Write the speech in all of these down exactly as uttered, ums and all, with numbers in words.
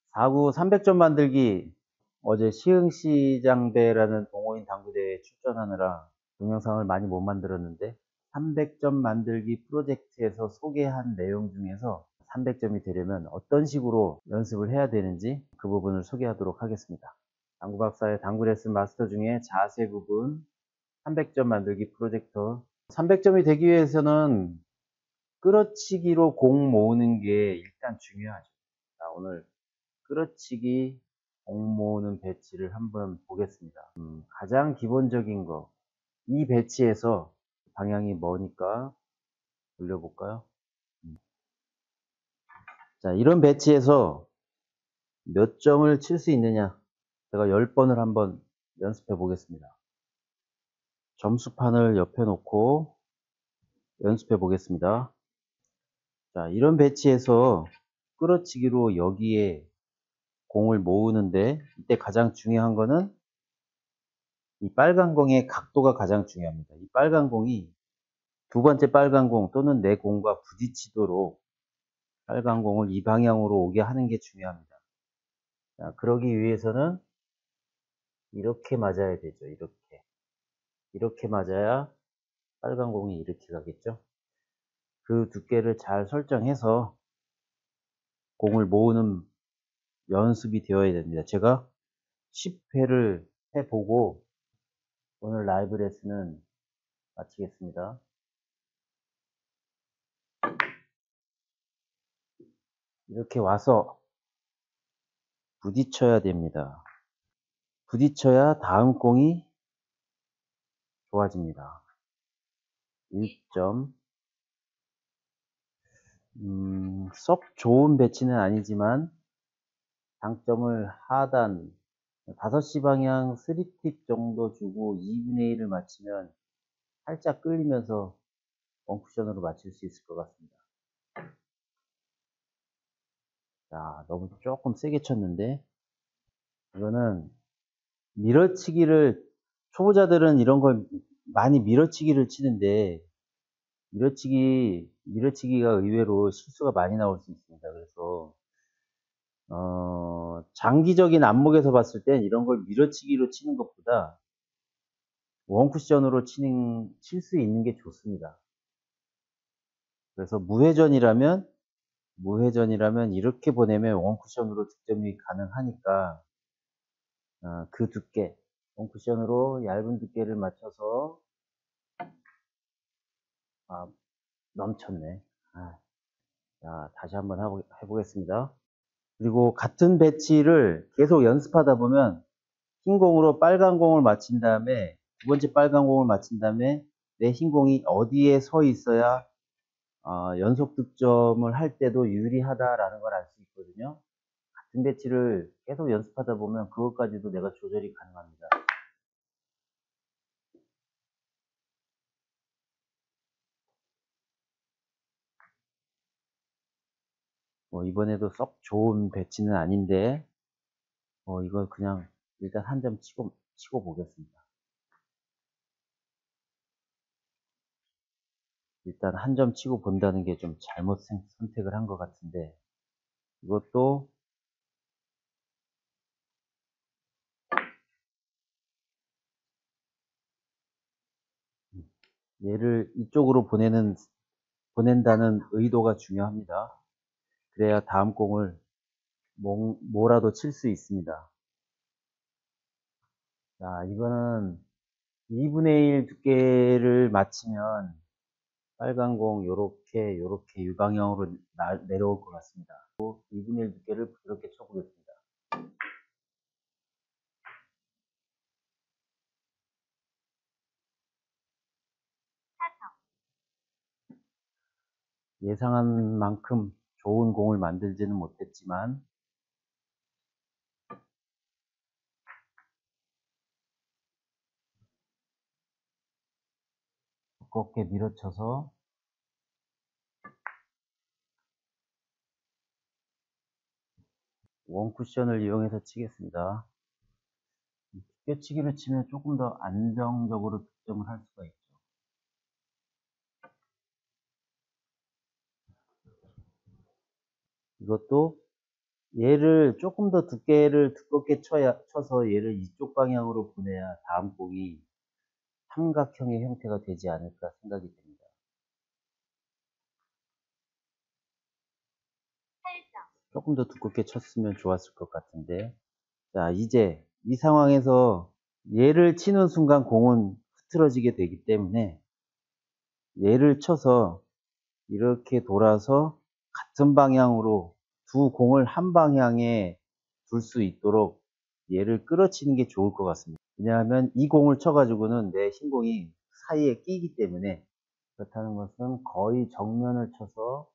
사 구 삼백 점 만들기. 어제 시흥시장대라는 동호인 당구대회에 출전하느라 동영상을 많이 못 만들었는데, 삼백 점 만들기 프로젝트에서 소개한 내용 중에서 삼백 점이 되려면 어떤 식으로 연습을 해야 되는지 그 부분을 소개하도록 하겠습니다. 당구박사의 당구 레슨 마스터 중에 자세 부분 삼백 점 만들기 프로젝터. 삼백 점이 되기 위해서는 끌어치기로 공 모으는 게 일단 중요하죠. 자, 오늘 끌어치기 공 모으는 배치를 한번 보겠습니다. 음, 가장 기본적인 거, 이 배치에서 방향이 뭐니까 돌려볼까요? 음. 자, 이런 배치에서 몇 점을 칠 수 있느냐, 제가 열 번을 한번 연습해 보겠습니다. 점수판을 옆에 놓고 연습해 보겠습니다. 자, 이런 배치에서 끌어치기로 여기에 공을 모으는데, 이때 가장 중요한 거는 이 빨간 공의 각도가 가장 중요합니다. 이 빨간 공이 두 번째 빨간 공 또는 내 공과 부딪히도록 빨간 공을 이 방향으로 오게 하는 게 중요합니다. 자, 그러기 위해서는 이렇게 맞아야 되죠. 이렇게. 이렇게 맞아야 빨간 공이 이렇게 가겠죠. 그 두께를 잘 설정해서 공을 모으는 연습이 되어야 됩니다. 제가 십 회를 해보고 오늘 라이브 레슨은 마치겠습니다. 이렇게 와서 부딪혀야 됩니다. 부딪혀야 다음 공이 좋아집니다. 일 점. 음, 썩 좋은 배치는 아니지만 당점을 하단 다섯 시 방향 삼 팁 정도 주고 이분의 일을 맞추면 살짝 끌리면서 원쿠션으로 맞출 수 있을 것 같습니다. 자, 너무 조금 세게 쳤는데, 이거는 밀어치기를, 초보자들은 이런 걸 많이 밀어치기를 치는데, 밀어치기, 밀어치기가 의외로 실수가 많이 나올 수 있습니다. 그래서, 어, 장기적인 안목에서 봤을 땐 이런 걸 밀어치기로 치는 것보다 원쿠션으로 치는, 칠 수 있는 게 좋습니다. 그래서 무회전이라면, 무회전이라면 이렇게 보내면 원쿠션으로 득점이 가능하니까, 어, 그 두께, 원쿠션으로 얇은 두께를 맞춰서, 아, 넘쳤네. 아, 자, 다시 한번 해보, 해보겠습니다. 그리고 같은 배치를 계속 연습하다 보면 흰 공으로 빨간 공을 맞힌 다음에 두 번째 빨간 공을 맞힌 다음에 내 흰 공이 어디에 서 있어야 어, 연속 득점을 할 때도 유리하다라는 걸 알 수 있거든요. 같은 배치를 계속 연습하다 보면 그것까지도 내가 조절이 가능합니다. 뭐 이번에도 썩 좋은 배치는 아닌데 어, 이거 그냥 일단 한 점 치고 치고 보겠습니다. 일단 한 점 치고 본다는 게 좀 잘못 선택을 한 것 같은데, 이것도 얘를 이쪽으로 보내는 보낸다는 의도가 중요합니다. 그래야 다음 공을 뭐, 뭐라도 칠 수 있습니다. 자, 이거는 이분의 일 두께를 맞추면 빨간 공 요렇게 요렇게 유방향으로 나, 내려올 것 같습니다. 이분의 일 두께를 부드럽게 쳐보겠습니다. 예상한 만큼 좋은 공을 만들지는 못했지만 두껍게 밀어쳐서 원쿠션을 이용해서 치겠습니다. 뼈치기로 치면 조금 더 안정적으로 득점을 할 수가 있죠. 이것도 얘를 조금 더 두께를 두껍게 쳐야, 쳐서 얘를 이쪽 방향으로 보내야 다음 공이 삼각형의 형태가 되지 않을까 생각이 됩니다. 조금 더 두껍게 쳤으면 좋았을 것 같은데. 자, 이제 이 상황에서 얘를 치는 순간 공은 흐트러지게 되기 때문에 얘를 쳐서 이렇게 돌아서 같은 방향으로 두 공을 한 방향에 둘 수 있도록 얘를 끌어치는 게 좋을 것 같습니다. 왜냐하면 이 공을 쳐가지고는 내 흰공이 사이에 끼기 때문에, 그렇다는 것은 거의 정면을 쳐서,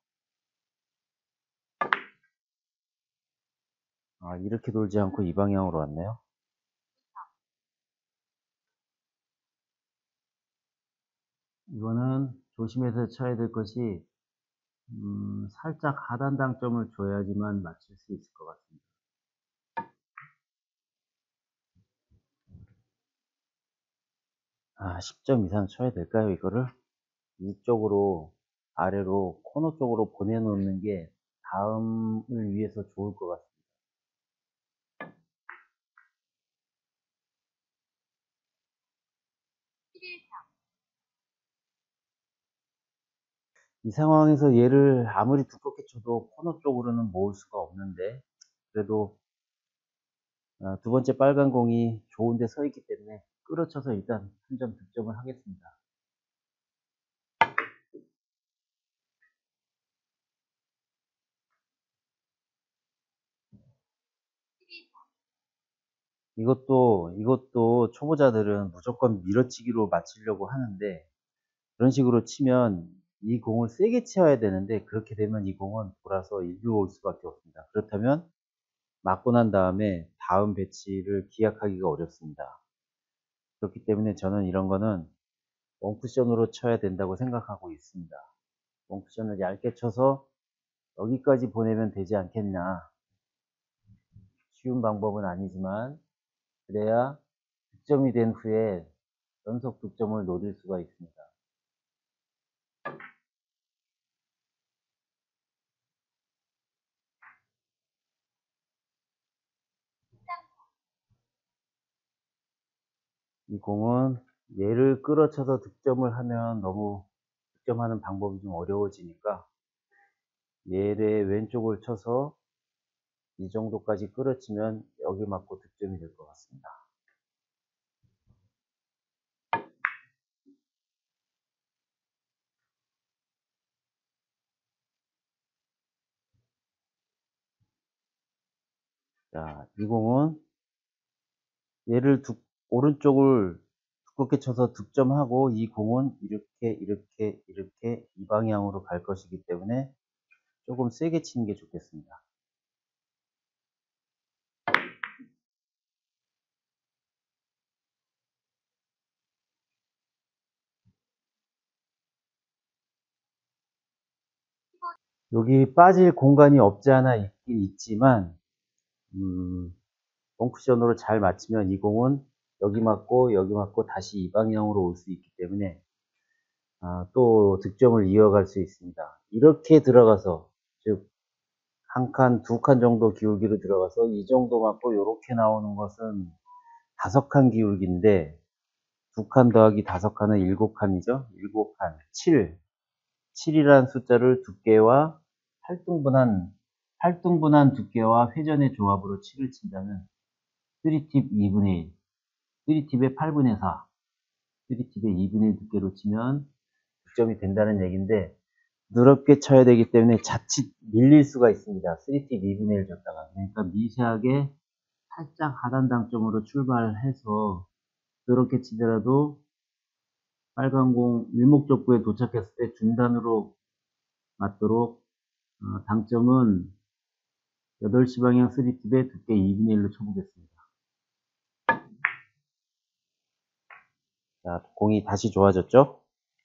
아, 이렇게 돌지 않고 이 방향으로 왔네요. 이거는 조심해서 쳐야 될 것이, 음, 살짝 하단 당점을 줘야지만 맞출 수 있을 것 같습니다. 아, 십 점 이상 쳐야 될까요, 이거를? 이쪽으로, 아래로, 코너 쪽으로 보내놓는 게 다음을 위해서 좋을 것 같습니다. 이 상황에서 얘를 아무리 두껍게 쳐도 코너 쪽으로는 모을 수가 없는데, 그래도 아, 두 번째 빨간 공이 좋은 데 서 있기 때문에 끌어쳐서 일단 한 점 득점을 하겠습니다. 이것도, 이것도 초보자들은 무조건 밀어치기로 맞추려고 하는데, 그런 식으로 치면 이 공을 세게 쳐야 되는데, 그렇게 되면 이 공은 돌아서 일로 올 수밖에 없습니다. 그렇다면 맞고 난 다음에 다음 배치를 기약하기가 어렵습니다. 그렇기 때문에 저는 이런 거는 원쿠션으로 쳐야 된다고 생각하고 있습니다. 원쿠션을 얇게 쳐서 여기까지 보내면 되지 않겠냐. 쉬운 방법은 아니지만 그래야 득점이 된 후에 연속 득점을 노릴 수가 있습니다. 이 공은 얘를 끌어쳐서 득점을 하면 너무 득점하는 방법이 좀 어려워지니까 얘의 왼쪽을 쳐서 이 정도까지 끌어치면 여기 맞고 득점이 될 것 같습니다. 자, 이 공은 얘를 두, 오른쪽을 두껍게 쳐서 득점하고 이 공은 이렇게 이렇게 이렇게 이 방향으로 갈 것이기 때문에 조금 세게 치는 게 좋겠습니다. 여기 빠질 공간이 없지 않아 있긴 있지만 음, 롱쿠션으로 잘 맞추면 이 공은 여기 맞고 여기 맞고 다시 이 방향으로 올 수 있기 때문에 아, 또 득점을 이어갈 수 있습니다. 이렇게 들어가서 즉 한 칸, 두 칸 정도 기울기로 들어가서 이 정도 맞고 이렇게 나오는 것은 다섯 칸 기울기인데 두 칸 더하기 다섯 칸은 일곱 칸이죠. 일곱 칸, 칠. 칠이라는 숫자를 두께와 팔등분한 팔등분한 두께와 회전의 조합으로 칠을 친다면 삼 팁 이분의 일, 삼 팁의 팔분의 사, 삼 팁의 이분의 일 두께로 치면 득점이 된다는 얘기인데 누럽게 쳐야 되기 때문에 자칫 밀릴 수가 있습니다. 삼 팁 이분의 일 줬다가. 그러니까 미세하게 살짝 하단 당점으로 출발해서 그렇게 치더라도 빨간 공 일목적구에 도착했을 때 중단으로 맞도록 어, 당점은 여덟 시 방향 삼 팁에 두께 이분의 일로 쳐보겠습니다. 자, 공이 다시 좋아졌죠?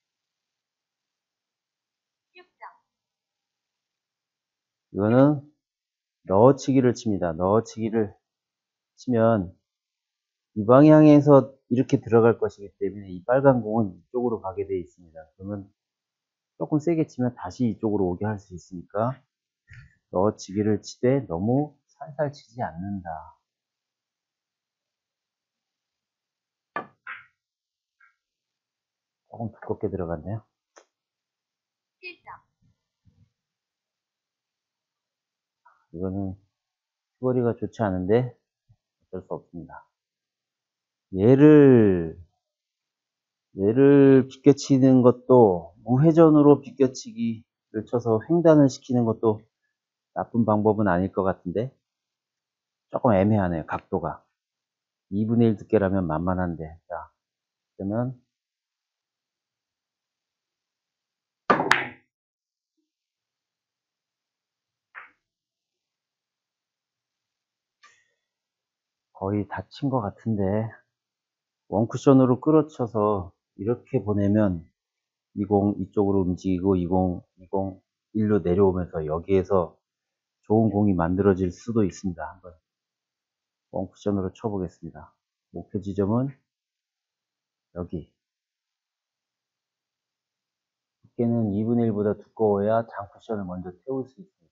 이거는 넣어치기를 칩니다. 넣어치기를 치면 이 방향에서 이렇게 들어갈 것이기 때문에 이 빨간 공은 이쪽으로 가게 되어 있습니다. 그러면 조금 세게 치면 다시 이쪽으로 오게 할 수 있으니까 넣어치기를 치되 너무 살살 치지 않는다. 조금 두껍게 들어갔네요. 이거는 수거리가 좋지 않은데 어쩔 수 없습니다. 얘를 얘를 비껴치는 것도 무회전으로 비껴치기를 쳐서 횡단을 시키는 것도 나쁜 방법은 아닐 것 같은데 조금 애매하네요. 각도가 이분의 일 두께라면 만만한데. 자, 그러면 거의 다친 것 같은데 원쿠션으로 끌어쳐서 이렇게 보내면 이공 이쪽으로 움직이고 이공, 이공, 일로 내려오면서 여기에서 좋은 공이 만들어질 수도 있습니다. 한번 원쿠션으로 쳐보겠습니다. 목표 지점은 여기. 두께는 이분의 일보다 두꺼워야 장쿠션을 먼저 태울 수 있습니다.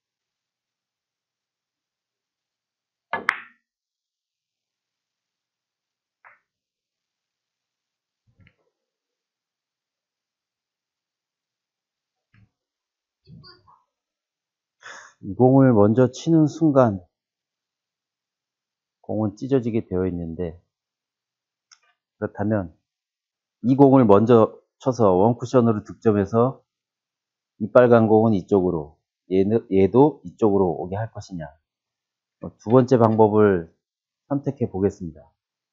이 공을 먼저 치는 순간 공은 찢어지게 되어 있는데, 그렇다면 이 공을 먼저 쳐서 원쿠션으로 득점해서 이 빨간 공은 이쪽으로, 얘는, 얘도 이쪽으로 오게 할 것이냐. 두 번째 방법을 선택해 보겠습니다.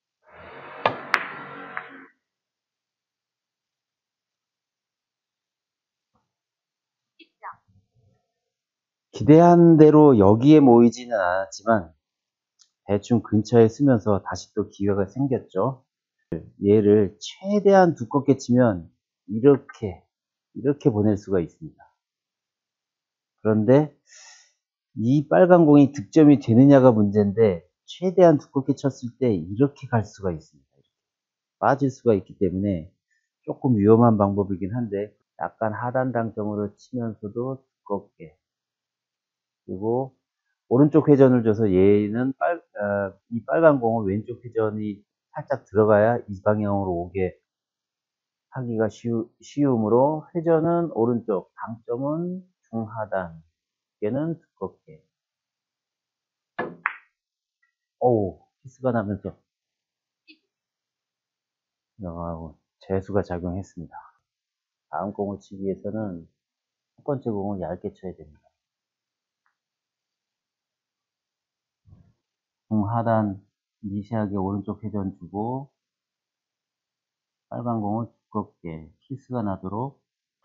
기대한 대로 여기에 모이지는 않았지만 대충 근처에 쓰면서 다시 또 기회가 생겼죠. 얘를 최대한 두껍게 치면 이렇게 이렇게 보낼 수가 있습니다. 그런데 이 빨간 공이 득점이 되느냐가 문제인데 최대한 두껍게 쳤을 때 이렇게 갈 수가 있습니다. 빠질 수가 있기 때문에 조금 위험한 방법이긴 한데 약간 하단 당점으로 치면서도 두껍게, 그리고 오른쪽 회전을 줘서 얘는 빨, 어, 이 빨간 공은 왼쪽 회전이 살짝 들어가야 이 방향으로 오게 하기가 쉬우, 쉬우므로 회전은 오른쪽, 당점은 중하단, 얘는 두껍게. 어우, 키스가 나면서 어, 재수가 작용했습니다. 다음 공을 치기 위해서는 첫 번째 공을 얇게 쳐야 됩니다. 중하단 미세하게 오른쪽 회전 주고 빨간 공을 두껍게 키스가 나도록.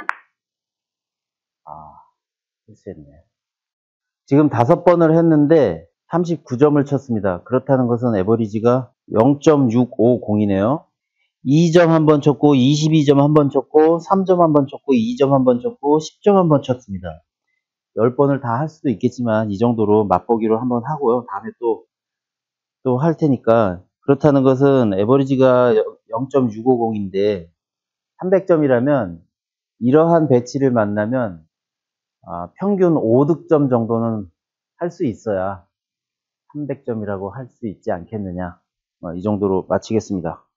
아, 실수했네. 지금 다섯 번을 했는데 삼십구 점을 쳤습니다. 그렇다는 것은 에버리지가 영 점 육오공이네요. 이 점 한 번 쳤고, 이십이 점 한 번 쳤고, 삼 점 한 번 쳤고, 이 점 한 번 쳤고, 십 점 한 번 쳤습니다. 십 번을 다 할 수도 있겠지만 이 정도로 맛보기로 한번 하고요. 다음에 또 또 할 테니까. 그렇다는 것은 에버리지가 영 점 육오공인데 삼백 점이라면 이러한 배치를 만나면 아, 평균 오 득점 정도는 할 수 있어야 삼백 점이라고 할 수 있지 않겠느냐. 어, 이 정도로 마치겠습니다.